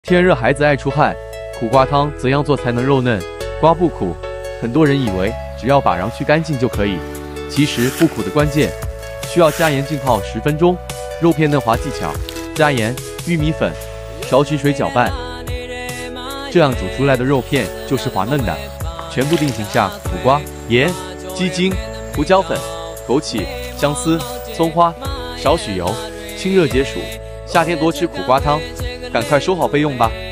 天热孩子爱出汗，苦瓜汤怎样做才能肉嫩？瓜不苦，很多人以为只要把瓤去干净就可以，其实不苦的关键需要加盐浸泡10分钟。肉片嫩滑技巧：加盐、玉米粉，少许水搅拌，这样煮出来的肉片就是滑嫩的。全部定型下苦瓜、盐、鸡精、胡椒粉、枸杞、姜丝、葱花，少许油，清热解暑。夏天多吃苦瓜汤，赶快收好备用吧。